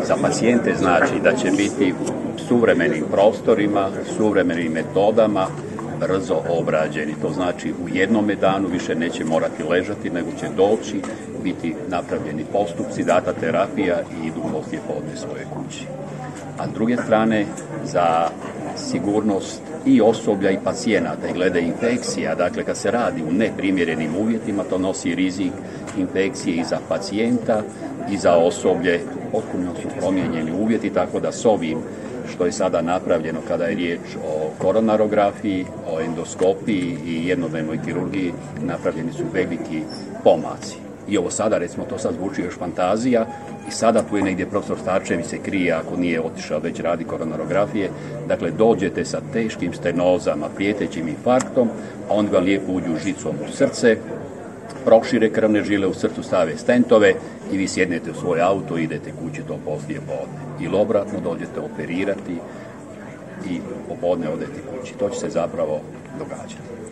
Za pacijente znači da će biti u suvremenim prostorima, suvremenim metodama brzo obrađeni. To znači u jednome danu više neće morati ležati, nego će doći, biti napravljeni postupci, data terapija i idu poslije podne svoje kući. A s druge strane, za sigurnost i osoblja i pacijenata i glede infekcija, dakle kad se radi u neprimjerenim uvjetima, to nosi rizik infekcije i za pacijenta i za osoblje. Potpuno su promijenjeni uvjeti, tako da s ovim što je sada napravljeno kada je riječ o koronarografiji, o endoskopiji i jednodnevnoj kirurgiji, napravljeni su veliki pomaci. I ovo sada, recimo, to sad zvuči još fantazija, i sada tu je negdje profesor Starčević se krije ako nije otišao već radi koronarografije. Dakle, dođete sa teškim stenozama, prijetećim infarktom, a oni vam lijepo uđu žicom u srce, prošire krvne žile u srcu, stave stentove i vi sjednete u svoj auto i idete kući to poslije podne. Ili obratno, dođete operirati i popodne odete kući. To će se zapravo događati.